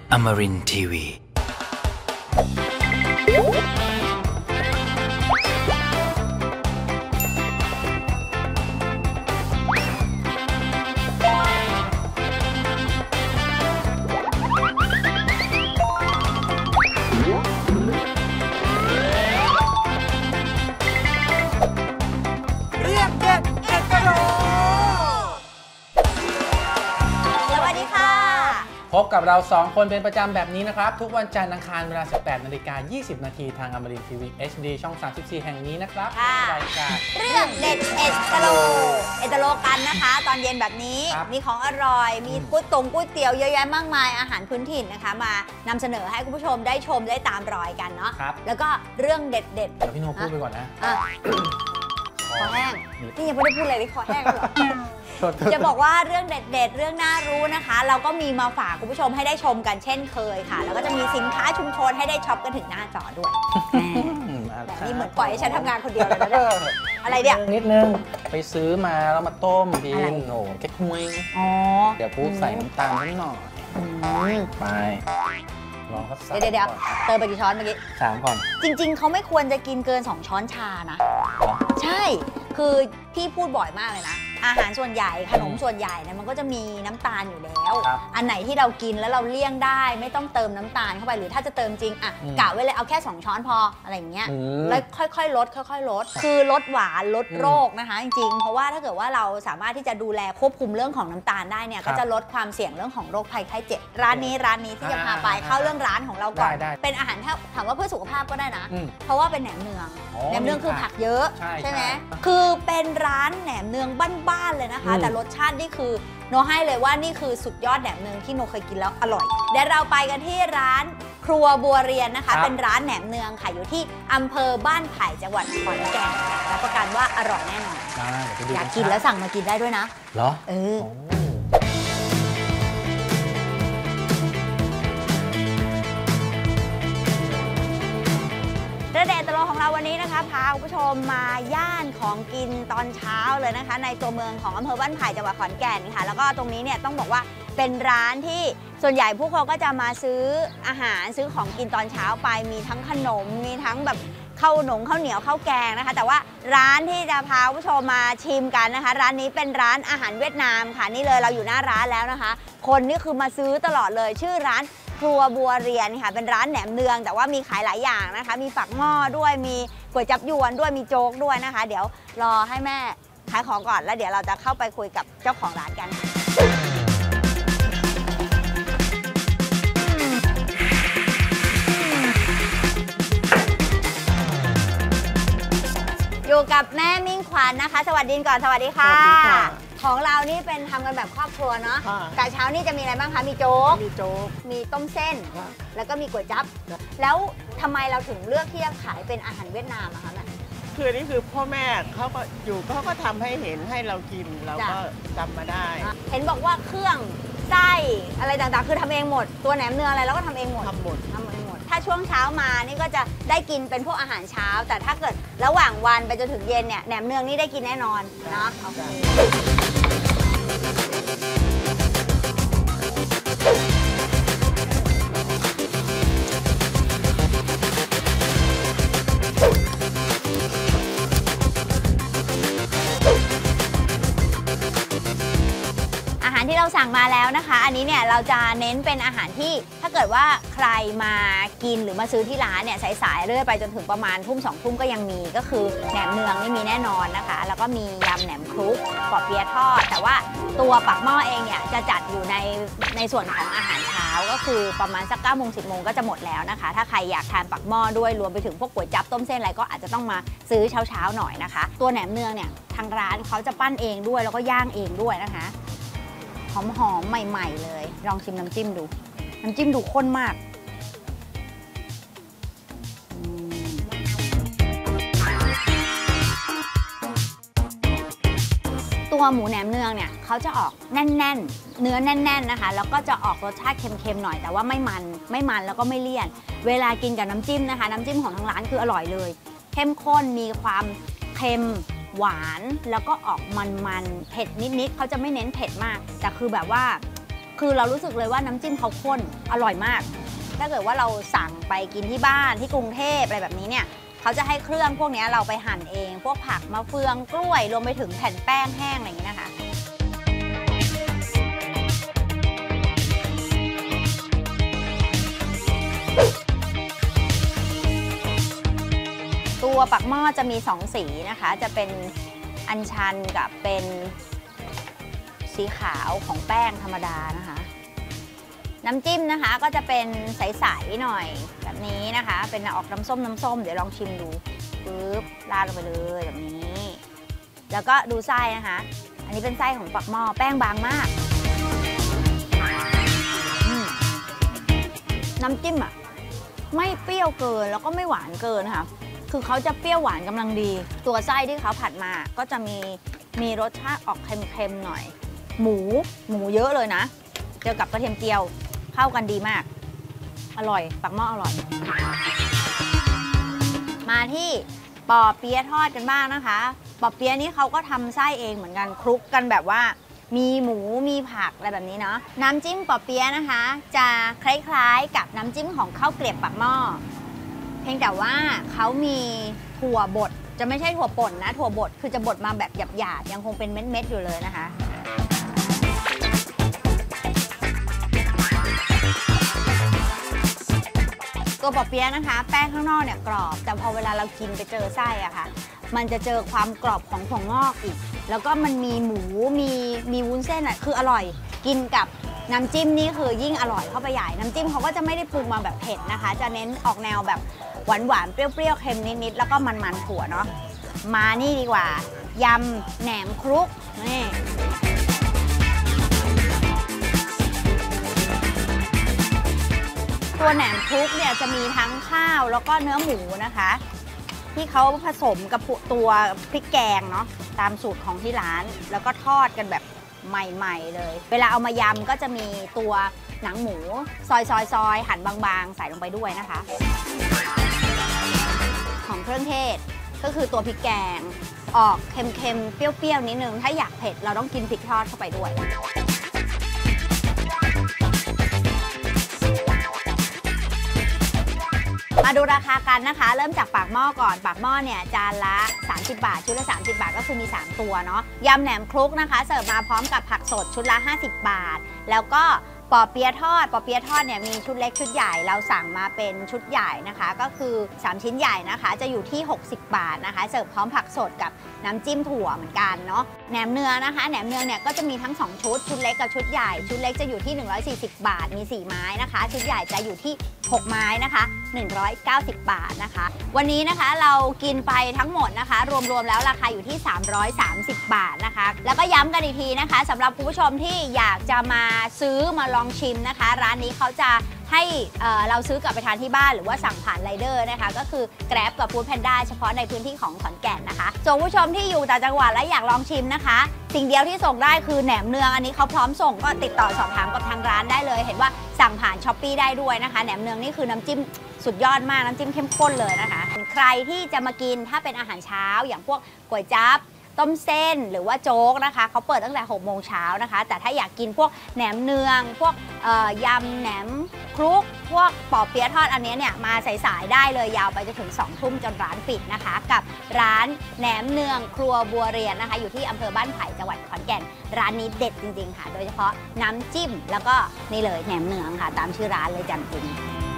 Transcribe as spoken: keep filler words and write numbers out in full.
Amarin ที วีพบกับเราสองคนเป็นประจำแบบนี้นะครับทุกวันจันทร์อังคารเวลา สิบแปดนาฬิกายี่สิบ นาทีทางอมรินทร์ทีวี เอช ดี ช่อง สามสิบสี่ แห่งนี้นะครับรายการเรื่องเด็ดเอสตโลเอสตโลกันนะคะตอนเย็นแบบนี้มีของอร่อยมีก๋วยตงก๋วยเตี๋ยวเยอะแยะมากมายอาหารพื้นถิ่นนะคะมานำเสนอให้คุณผู้ชมได้ชมได้ตามรอยกันเนาะแล้วก็เรื่องเด็ดเด็ดเดี๋ยวพี่โนพูดไปก่อนนะคอแห้งนี่ยังไม่ได้พูดเลยนี่คอแห้งแล้วหรอจะบอกว่าเรื่องเด็ดๆเรื่องน่ารู้นะคะเราก็มีมาฝากคุณผู้ชมให้ได้ชมกันเช่นเคยค่ะแล้วก็จะมีสินค้าชุมชนให้ได้ช็อปกันถึงหน้าจอด้วยแต่นี่เหมือนปล่อยให้ฉันทำงานคนเดียวเลยนะอะไรเนี่ยนิดนึงไปซื้อมาแล้วมาต้มกินโอ้แก๊กฮวยเดี๋ยวพูดใส่น้ำตาลนิดหน่อยไปลองครับเดี๋ยวเดี๋ยวเติมไปกี่ช้อนเมื่อกี้สามก่อนจริงๆเขาไม่ควรจะกินเกินสองช้อนชานะใช่คือพี่พูดบ่อยมากเลยนะอาหารส่วนใหญ่ขนมส่วนใหญ่เนี่ยมันก็จะมีน้ำตาลอยู่แล้วอันไหนที่เรากินแล้วเราเลี่ยงได้ไม่ต้องเติมน้ำตาลเข้าไปหรือถ้าจะเติมจริงอ่ะกะไว้เลยเอาแค่สองช้อนพออะไรอย่างเงี้ยแล้วค่อยๆลดค่อยๆลดคือลดหวานลดโรคนะคะจริงๆเพราะว่าถ้าเกิดว่าเราสามารถที่จะดูแลควบคุมเรื่องของน้ำตาลได้เนี่ยก็จะลดความเสี่ยงเรื่องของโรคภัยไข้เจ็บร้านนี้ร้านนี้ที่จะพาไปเข้าเรื่องร้านของเราก่อนเป็นอาหารถามว่าเพื่อสุขภาพก็ได้นะเพราะว่าเป็นแหนมเนืองแหนมเนืองคือผักเยอะใช่ไหมคือเป็นร้านแหนมเนืองบ้านๆเลยนะคะแต่รสชาตินี่คือโนให้เลยว่านี่คือสุดยอดแหนมเนืองที่โนเคยกินแล้วอร่อยเดี๋ยวเราไปกันที่ร้านครัวบัวเรียนนะคะเป็นร้านแหนมเนืองค่ะอยู่ที่อำเภอบ้านไผ่จังหวัดขอนแก่นรับประกันว่าอร่อยแน่นอนอยากกินแล้วสั่งมากินได้ด้วยนะเหรอเออเรื่องเด็ดตลอดของเราวันนี้นะคะพาคุณผู้ชมมาย่านของกินตอนเช้าเลยนะคะในตัวเมืองของอำเภอบ้านไผ่จังหวัดขอนแก่นค่ะแล้วก็ตรงนี้เนี่ยต้องบอกว่าเป็นร้านที่ส่วนใหญ่ผู้คนก็จะมาซื้ออาหารซื้อของกินตอนเช้าไปมีทั้งขนมมีทั้งแบบข้าวหนงข้าวเหนียวข้าวแกงนะคะแต่ว่าร้านที่จะพาผู้ชมมาชิมกันนะคะร้านนี้เป็นร้านอาหารเวียดนามค่ะนี่เลยเราอยู่หน้าร้านแล้วนะคะคนนี่คือมาซื้อตลอดเลยชื่อร้านครัวบัวเรียนค่ะเป็นร้านแหนมเนืองแต่ว่ามีขายหลายอย่างนะคะมีปักหม้อด้วยมีก๋วยจั๊บยวนด้วยมีโจ๊กด้วยนะคะเดี๋ยวรอให้แม่ขายของก่อนแล้วเดี๋ยวเราจะเข้าไปคุยกับเจ้าของร้านกันอยู่กับแม่มิ่งขวัญนะคะสวัสดีก่อนสวัสดีค่ะของเรานี่เป็นทำกันแบบครอบครัวเนาะกะเช้านี่จะมีอะไรบ้างคะมีโจ๊กมีโจ๊กมีต้มเส้นแล้วก็มีก๋วยจั๊บแล้วทำไมเราถึงเลือกที่จะขายเป็นอาหารเวียดนามอะคะแม่คือนี่คือพ่อแม่เขาก็อยู่เขาก็ทำให้เห็นให้เรากินเราก็จำมาได้เห็นบอกว่าเครื่องไส้อะไรต่างๆคือทำเองหมดตัวแหนมเนื้ออะไรเราก็ทำเองหมดทำหมดทำเองหมดถ้าช่วงเช้ามานี่ก็จะได้กินเป็นพวกอาหารเช้าแต่ถ้าเกิดระหว่างวันไปจนถึงเย็นเนี่ยแหนมเนืองนี่ได้กินแน่นอนเนาะโอเคที่เราสั่งมาแล้วนะคะอันนี้เนี่ยเราจะเน้นเป็นอาหารที่ถ้าเกิดว่าใครมากินหรือมาซื้อที่ร้านเนี่ยสายๆเรื่อยไปจนถึงประมาณทุ่มสองทุ่มก็ยังมีก็คือแหนมเนืองนี่มีแน่นอนนะคะแล้วก็มียำแหนมคลุกปอเปี๊ยะทอดแต่ว่าตัวปักหม้อเองเนี่ยจะจัดอยู่ในในส่วนของอาหารเช้าก็คือประมาณสักเก้าโมงสิบโมงก็จะหมดแล้วนะคะถ้าใครอยากทานปักหม้อด้วยรวมไปถึงพวกก๋วยจั๊บต้มเส้นอะไรก็อาจจะต้องมาซื้อเช้าๆหน่อยนะคะตัวแหนมเนืองเนี่ยทางร้านเขาจะปั้นเองด้วยแล้วก็ย่างเองด้วยนะคะหอมๆใหม่ๆเลยลองชิมน้ำจิ้มดูน้ำจิ้มดูข้นมากตัวหมูแหนมเนืองเนี่ยเขาจะออกแน่นๆเนื้อแน่นๆนะคะแล้วก็จะออกรสชาติเค็มๆหน่อยแต่ว่าไม่มันไม่มันแล้วก็ไม่เลี่ยนเวลากินกับน้ำจิ้มนะคะน้ำจิ้มของทางร้านคืออร่อยเลยเข้มข้นมีความเค็มหวานแล้วก็ออกมันๆเผ็ดนิดๆเขาจะไม่เน้นเผ็ดมากแต่คือแบบว่าคือเรารู้สึกเลยว่าน้ำจิ้มเขาข้นอร่อยมากถ้าเกิดว่าเราสั่งไปกินที่บ้านที่กรุงเทพอะไรแบบนี้เนี่ยเขาจะให้เครื่องพวกนี้เราไปหั่นเองพวกผักมะเฟืองกล้วยรวมไปถึงแผ่นแป้งแห้งอะไรอย่างนี้นะคะตัวปักหม้อจะมีสองสีนะคะจะเป็นอัญชันกับเป็นสีขาวของแป้งธรรมดานะคะน้ำจิ้มนะคะก็จะเป็นใสๆหน่อยแบบนี้นะคะเป็นออกน้ำส้มน้ำส้มเดี๋ยวลองชิมดูปึ๊บราดลงไปเลยแบบนี้แล้วก็ดูไส้นะคะอันนี้เป็นไส้ของปักหม้อแป้งบางมากน้ำจิ้มอ่ะไม่เปรี้ยวเกินแล้วก็ไม่หวานเกินนะคะคือเขาจะเปรี้ยวหวานกำลังดีตัวไส้ที่เขาผัดมาก็จะมีมีรสชาติออกเค็มๆหน่อยหมูหมูเยอะเลยนะเจอกับกระเทียมเจียวเข้ากันดีมากอร่อยปักหม้ออร่อยมาที่ปอเปี๊ยะทอดกันบ้างนะคะปอเปี๊ยะนี้เขาก็ทำไส้เองเหมือนกันคลุกกันแบบว่ามีหมูมีผักอะไรแบบนี้เนาะน้ำจิ้มปอเปี๊ยะนะคะจะคล้ายๆกับน้ำจิ้มของข้าวเกลียบปักหม้อเพียงแต่ว่าเขามีถั่วบดจะไม่ใช่ถั่วป่นนะถั่วบดคือจะบดมาแบบหยาบๆยังคงเป็นเม็ดๆอยู่เลยนะคะตัวปอเปี๊ยะนะคะแป้งข้างนอกเนี่ยกรอบแต่พอเวลาเรากินไปเจอไส้อะค่ะมันจะเจอความกรอบของถั่วงอกอีกแล้วก็มันมีหมูมีมีวุ้นเส้นอะคืออร่อยกินกับน้ำจิ้มนี่คือยิ่งอร่อยเข้าไปใหญ่น้ำจิ้มเขาก็จะไม่ได้ปรุงมาแบบเผ็ดนะคะจะเน้นออกแนวแบบหวานหวานเปรี้ยวๆเค็มนิดๆแล้วก็มันๆถั่วเนาะมานี่ดีกว่ายำแหนมครุกนี่ตัวแหนมคลุกเนี่ยจะมีทั้งข้าวแล้วก็เนื้อหมูนะคะที่เขาผสมกับตัวพริกแกงเนาะตามสูตรของที่ร้านแล้วก็ทอดกันแบบใหม่ๆเลยเวลาเอามายำก็จะมีตัวหนังหมูซอยๆๆหั่นบางๆใส่ลงไปด้วยนะคะของเครื่องเทศก็คือตัวพริกแกงออกเค็มๆเปรี้ยวๆนิดนึงถ้าอยากเผ็ดเราต้องกินพริกทอดเข้าไปด้วยมาดูราคากันนะคะเริ่มจากปากหม้อก่อนปากหม้อเนี่ยจานละสามสิบบาทชุดละสามสิบบาทก็คือมีสามตัวเนาะยำแหนมคลุกนะคะเสิร์ฟมาพร้อมกับผักสดชุดละห้าสิบบาทแล้วก็ปอเปี๊ยะทอดปอเปี๊ยะทอดเนี่ยมีชุดเล็กชุดใหญ่เราสั่งมาเป็นชุดใหญ่นะคะก็คือสามชิ้นใหญ่นะคะจะอยู่ที่หกสิบบาทนะคะเสิร์ฟพร้อมผักสดกับน้ำจิ้มถั่วเหมือนกันเนาะแหนมเนืองนะคะแหนมเนืองเนี่ยก็จะมีทั้งสองชุดชุดเล็กกับชุดใหญ่ชุดเล็กจะอยู่ที่หนึ่งร้อยสี่สิบบาทมีสี่ไม้นะคะชุดใหญ่จะอยู่ที่หกไม้นะคะหนึ่งร้อยเก้าสิบบาทนะคะวันนี้นะคะเรากินไปทั้งหมดนะคะรวมๆแล้วราคาอยู่ที่สามร้อยสามสิบบาทนะคะแล้วก็ย้ำกันอีกทีนะคะสำหรับคุณผู้ชมที่อยากจะมาซื้อมาลองชิมนะคะร้านนี้เขาจะให้เอ่อเราซื้อกลับไปทานที่บ้านหรือว่าสั่งผ่านไรเดอร์นะคะก็คือ Grab กับ Food Panda เฉพาะในพื้นที่ของขอนแก่นนะคะส่วนผู้ชมที่อยู่ต่างจังหวัดและอยากลองชิมนะคะสิ่งเดียวที่ส่งได้คือแหนมเนืองอันนี้เขาพร้อมส่งก็ติดต่อสอบถามกับทางร้านได้เลยเห็นว่าสั่งผ่าน Shopee ได้ด้วยนะคะแหนมเนืองนี่คือน้ำจิ้มสุดยอดมากน้ำจิ้มเข้มข้นเลยนะคะใครที่จะมากินถ้าเป็นอาหารเช้าอย่างพวกก๋วยจั๊บต้มเส้นหรือว่าโจ๊กนะคะเขาเปิดตั้งแต่หกโมงเช้านะคะแต่ถ้าอยากกินพวกแหนมเนืองพวกยำแหนมคลุกพวกปอเปี๊ยะทอดอันนี้เนี่ยมาสายๆได้เลยยาวไปจนถึงสองทุ่มจนร้านปิดนะคะกับร้านแหนมเนืองครัวบัวเรียนนะคะอยู่ที่อำเภอบ้านไผ่จังหวัดขอนแก่นร้านนี้เด็ดจริงๆค่ะโดยเฉพาะน้ำจิ้มแล้วก็นี่เลยแหนมเนืองค่ะตามชื่อร้านเลยจำจริง